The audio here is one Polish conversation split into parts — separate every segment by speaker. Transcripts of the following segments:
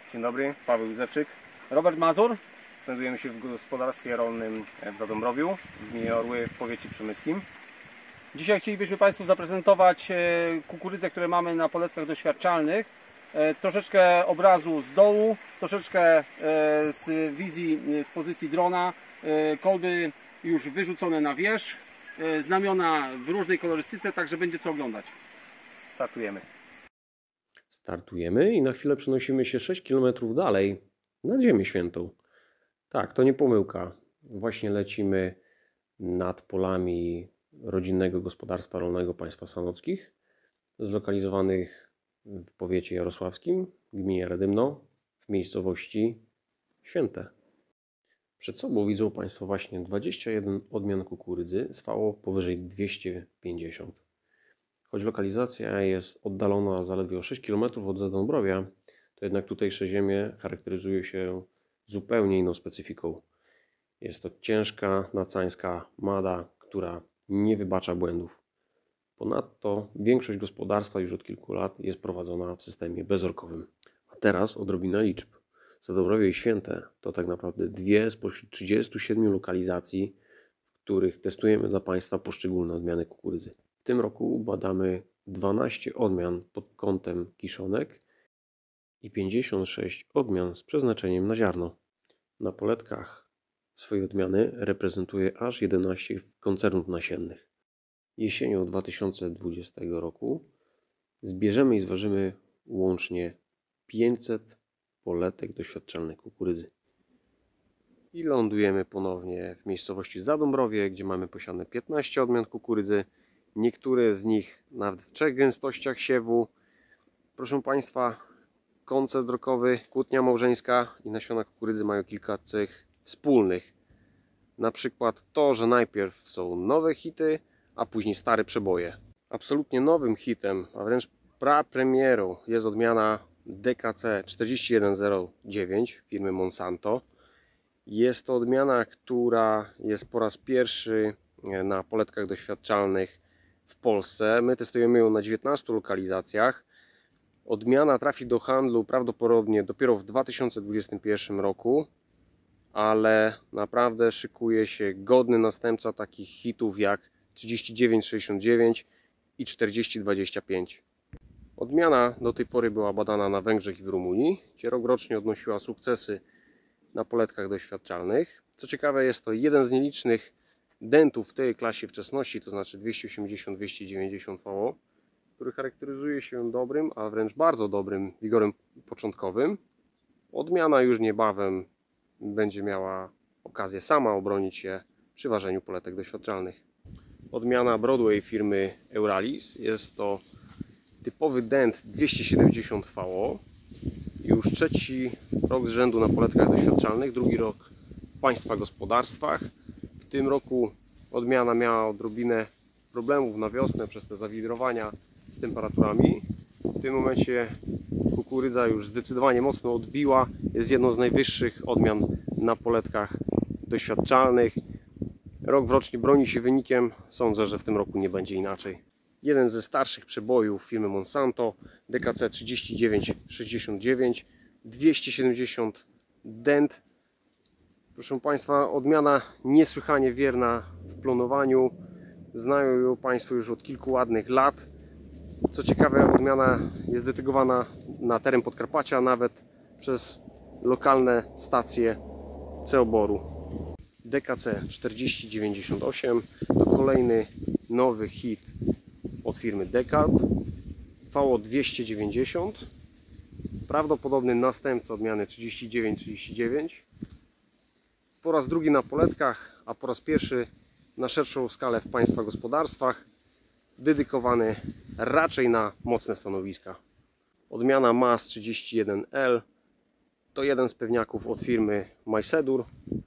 Speaker 1: Dzień dobry, Paweł Józefczyk.
Speaker 2: Robert Mazur.
Speaker 1: Znajdujemy się w gospodarstwie rolnym w Zadąbrowiu, w gminie Orły w powiecie przemyskim.
Speaker 2: Dzisiaj chcielibyśmy Państwu zaprezentować kukurydzę, które mamy na poletkach doświadczalnych. Troszeczkę obrazu z dołu, troszeczkę z wizji, z pozycji drona. Kolby już wyrzucone na wierzch, znamiona w różnej kolorystyce, także będzie co oglądać.
Speaker 1: Startujemy.
Speaker 3: Startujemy i na chwilę przenosimy się 6 km dalej, nad Ziemię Świętą. Tak, to nie pomyłka. Właśnie lecimy nad polami rodzinnego gospodarstwa rolnego państwa Sanockich, zlokalizowanych w powiecie jarosławskim, w gminie Radymno, w miejscowości Święte. Przed sobą widzą Państwo właśnie 21 odmian kukurydzy z VO powyżej 250. Choć lokalizacja jest oddalona zaledwie o 6 km od Zadąbrowia, to jednak tutejsze ziemie charakteryzuje się zupełnie inną specyfiką. Jest to ciężka, nacańska mada, która nie wybacza błędów. Ponadto większość gospodarstwa już od kilku lat jest prowadzona w systemie bezorkowym. A teraz odrobina liczb. Zadąbrowie i Święte to tak naprawdę dwie spośród 37 lokalizacji, w których testujemy dla Państwa poszczególne odmiany kukurydzy. W tym roku badamy 12 odmian pod kątem kiszonek i 56 odmian z przeznaczeniem na ziarno. Na poletkach swojej odmiany reprezentuje aż 11 koncernów nasiennych. Jesienią 2020 roku zbierzemy i zważymy łącznie 500 poletek doświadczalnej kukurydzy. I lądujemy ponownie w miejscowości Zadąbrowie, gdzie mamy posiane 15 odmian kukurydzy. Niektóre z nich nawet w 3 gęstościach siewu. Proszę Państwa, koncert rokowy, kłótnia małżeńska i nasiona kukurydzy mają kilka cech wspólnych. Na przykład to, że najpierw są nowe hity, a później stare przeboje. Absolutnie nowym hitem, a wręcz prapremierą jest odmiana DKC 4109 firmy Monsanto. Jest to odmiana, która jest po raz pierwszy na poletkach doświadczalnych w Polsce. My testujemy ją na 19 lokalizacjach. Odmiana trafi do handlu prawdopodobnie dopiero w 2021 roku, ale naprawdę szykuje się godny następca takich hitów jak 3969 i 4025. Odmiana do tej pory była badana na Węgrzech i w Rumunii, gdzie rokrocznie odnosiła sukcesy na poletkach doświadczalnych. Co ciekawe, jest to jeden z nielicznych dentów w tej klasie wczesności, to znaczy 280-290 VO, który charakteryzuje się dobrym, a wręcz bardzo dobrym wigorem początkowym. Odmiana już niebawem będzie miała okazję sama obronić się przy ważeniu poletek doświadczalnych. Odmiana Broadway firmy Euralis jest to typowy dent 270 VO. Już trzeci rok z rzędu na poletkach doświadczalnych, drugi rok w Państwa gospodarstwach. W tym roku odmiana miała odrobinę problemów na wiosnę przez te zawidrowania z temperaturami. W tym momencie kukurydza już zdecydowanie mocno odbiła. Jest jedną z najwyższych odmian na poletkach doświadczalnych. Rok w rocznie broni się wynikiem. Sądzę, że w tym roku nie będzie inaczej. Jeden ze starszych przebojów firmy Monsanto, DKC 3969, 270 dent. Proszę Państwa, odmiana niesłychanie wierna w plonowaniu. Znają ją Państwo już od kilku ładnych lat. Co ciekawe, odmiana jest detygowana na teren Podkarpacia, nawet przez lokalne stacje C-oboru. DKC 4098 to kolejny nowy hit od firmy Dekalb. VO 290, prawdopodobny następca odmiany 3939. Po raz drugi na poletkach, a po raz pierwszy na szerszą skalę w Państwa gospodarstwach, dedykowany raczej na mocne stanowiska. Odmiana MAS 31L to jeden z pewniaków od firmy Majsedur.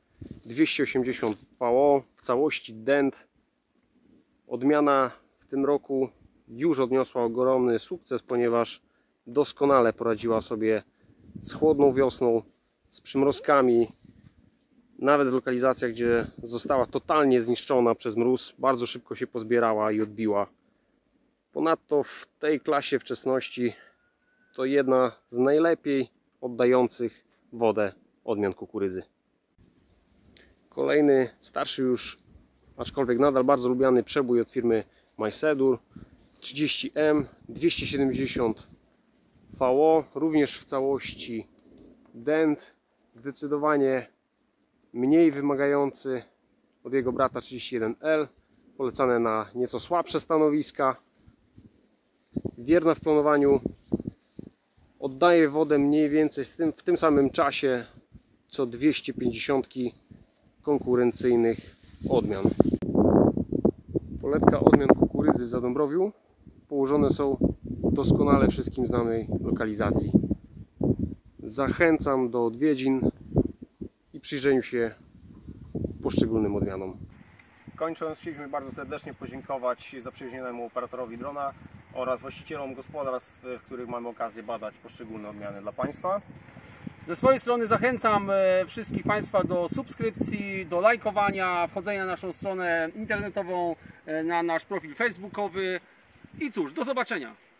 Speaker 3: 280 VO, w całości dent. Odmiana w tym roku już odniosła ogromny sukces, ponieważ doskonale poradziła sobie z chłodną wiosną, z przymrozkami. Nawet w lokalizacjach, gdzie została totalnie zniszczona przez mróz, bardzo szybko się pozbierała i odbiła. Ponadto w tej klasie wczesności to jedna z najlepiej oddających wodę odmian kukurydzy. Kolejny, starszy już, aczkolwiek nadal bardzo lubiany przebój od firmy Majsedur 30M 270 VO, również w całości dent, zdecydowanie mniej wymagający od jego brata 31L, polecane na nieco słabsze stanowiska, wierna w plonowaniu, oddaje wodę mniej więcej w tym samym czasie co 250 konkurencyjnych odmian. Poletka odmian kukurydzy w Zadąbrowiu położone są w doskonale wszystkim znanej lokalizacji. Zachęcam do odwiedzin i przyjrzeniu się poszczególnym odmianom.
Speaker 1: Kończąc, chcieliśmy bardzo serdecznie podziękować zaprzyjaźnionemu operatorowi drona oraz właścicielom gospodarstw, w których mamy okazję badać poszczególne odmiany dla Państwa.
Speaker 2: Ze swojej strony zachęcam wszystkich Państwa do subskrypcji, do lajkowania, wchodzenia na naszą stronę internetową, na nasz profil facebookowy i cóż, do zobaczenia.